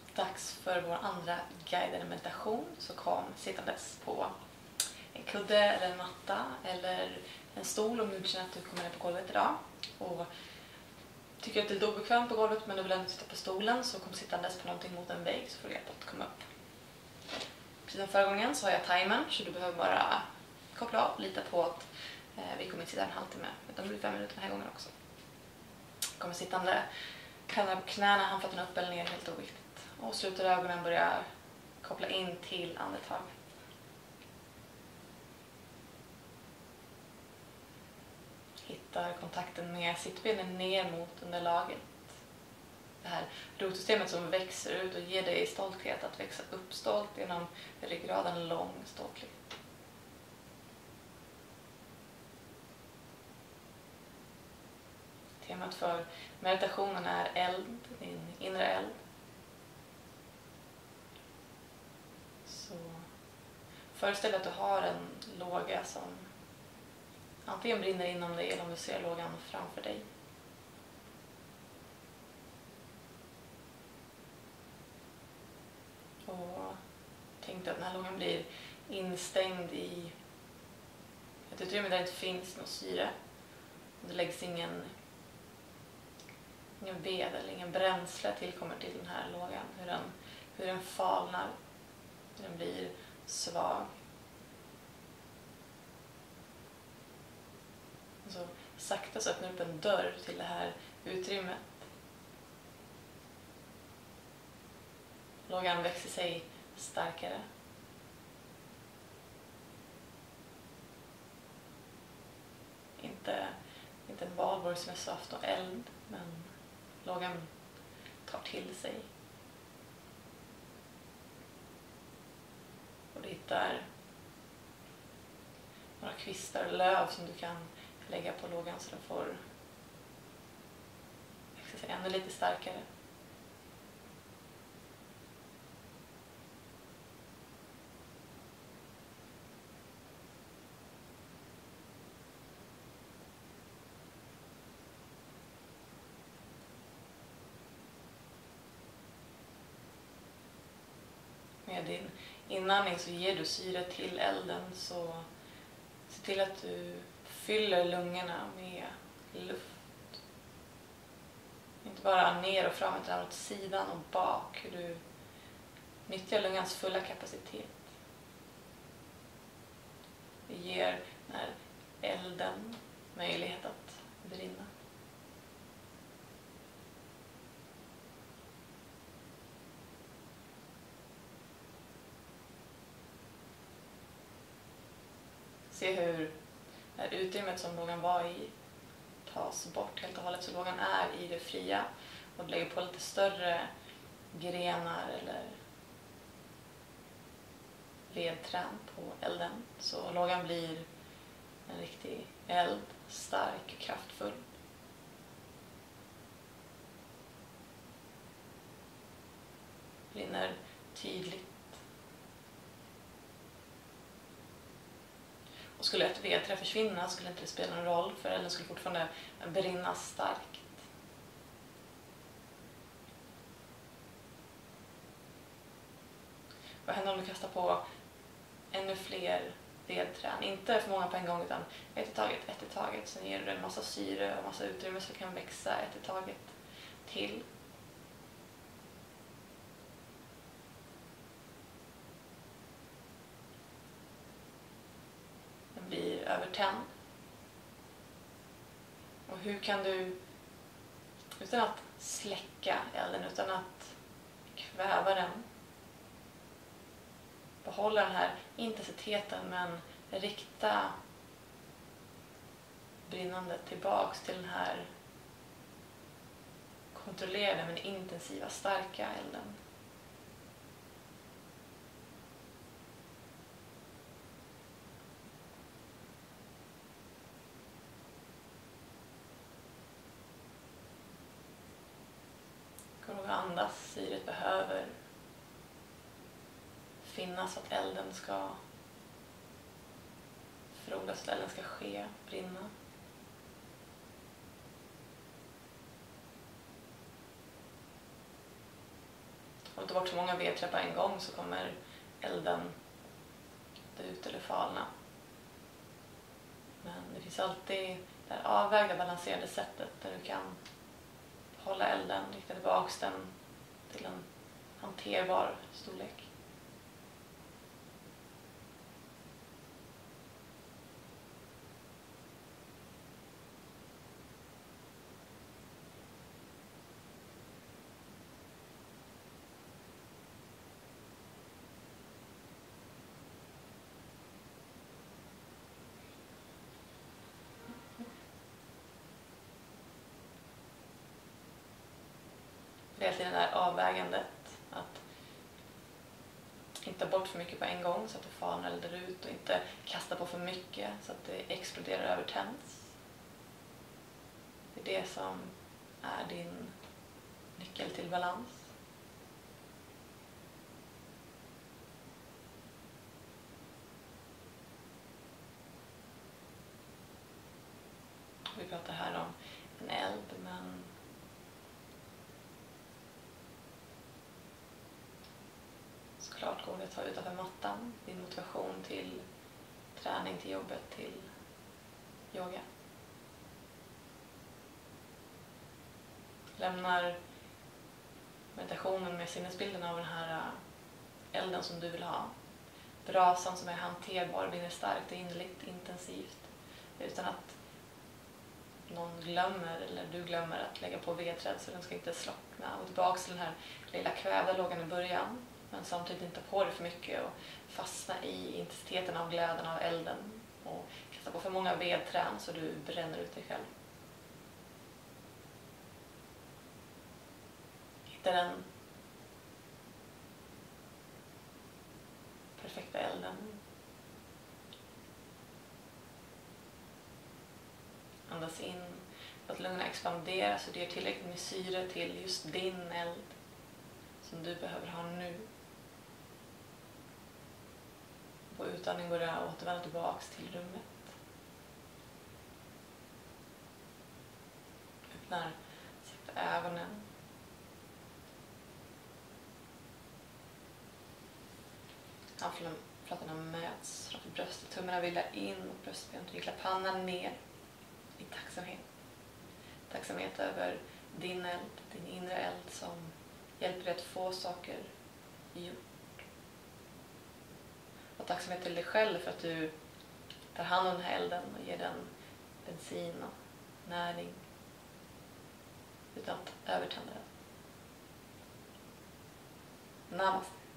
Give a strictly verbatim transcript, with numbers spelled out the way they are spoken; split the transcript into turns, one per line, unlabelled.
dags för vår andra guidade meditation, så kom sittandes på en kudde eller en matta eller en stol om du känner att du kommer ner på golvet idag. Och tycker att det är lite obekvämt på golvet men du vill ändå sitta på stolen, så kom sittandes på någonting mot en vägg så får du hjälp att komma upp. Precis som förra gången så har jag timern, så du behöver bara koppla av, lita på att eh, vi kommer inte sitta en halvtimme utan det blir fem minuter den här gången också. Kommer sittande, händerna på knäna, handflatorna upp eller ner, helt oviktigt. Och sluter ögonen, börjar koppla in till andetaget. Hittar kontakten med sittbenen ner mot underlaget. Det här rotsystemet som växer ut och ger dig stolthet att växa upp stolt genom ryggraden, lång stolthet. Temat för meditationen är eld, din inre eld. Så föreställ dig att du har en låga som antingen brinner inom dig eller om du ser lågan framför dig. Och tänk dig att den här lågan blir instängd i ett utrymme där det inte finns något syre. Det läggs ingen, ingen ved eller ingen bränsle tillkommer till den här lågan. Hur den, hur den falnar, hur den blir svag. Och så sakta så öppnar upp en dörr till det här utrymmet. Lågan växer sig starkare. Inte, inte en valborg som är saft och eld, men lågan tar till sig. Och du hittar några kvistar och löv som du kan lägga på lågan så den får växa sig ännu lite starkare. Med din inandning så ger du syre till elden, så se till att du fyller lungorna med luft. Inte bara ner och fram utan åt sidan och bak, hur du nyttjar lungans fulla kapacitet. Det ger den här elden möjlighet att brinna. Se hur det här utrymmet som lågan var i tas bort helt och hållet, så lågan är i det fria. Och du lägger på lite större grenar eller vedträn på elden. Så lågan blir en riktig eld, stark och kraftfull. Brinner tydligt. Och skulle ett vedträ försvinna skulle inte det spela någon roll, för elden skulle fortfarande brinna starkt. Vad händer om du kastar på ännu fler vedträn? Inte för många på en gång utan ett i taget, ett i taget. Sen ger du en massa syre och massa utrymme så det kan växa ett i taget till. Blir övertänd. Och hur kan du, utan att släcka elden, utan att kväva den, behålla den här intensiteten men rikta brinnandet tillbaks till den här kontrollerade men intensiva, starka elden. Och andas, syret behöver finnas så att elden ska frodas, att elden ska ske, brinna. om du tar bort så många vedträn på en gång så kommer elden dö ut eller falna. Men det finns alltid det här avvägda, balanserade sättet där du kan hålla elden, rikta tillbaka den till en hanterbar storlek. Det är alltid det där avvägandet, att inte ta bort för mycket på en gång så att det falnar eller dör ut och inte kasta på för mycket så att det exploderar över tänds. Det är det som är din nyckel till balans. Vi pratar här om en eld, men såklart går det att ta utanför mattan, din motivation till träning, till jobbet, till yoga. Lämnar meditationen med sinnesbilden av den här elden som du vill ha. Brasan som är hanterbar, brinner starkt och innerligt, intensivt. Utan att någon glömmer eller du glömmer att lägga på vedträd så den ska inte slockna. Och tillbaka till den här lilla kvävda lågan i början. Men samtidigt inte på det för mycket och fastna i intensiteten av glöden av elden. Och kasta på för många vedträn så du bränner ut dig själv. Hitta den perfekta elden. Andas in, låt lungorna expandera så det ger tillräckligt med syre till just din eld som du behöver ha nu. På utandning börja återvända tillbaks till rummet. Öppnar sakta ögonen. Handflatorna möts framför bröstet. Tummarna vilar in och bröstbenet vinklar pannan ner i tacksamhet. Tacksamhet över din eld, din inre eld som hjälper dig att få saker gjort. Och tacksamhet till dig själv för att du tar hand om den här elden och ger den bensin och näring utan att övertända den. Namaste.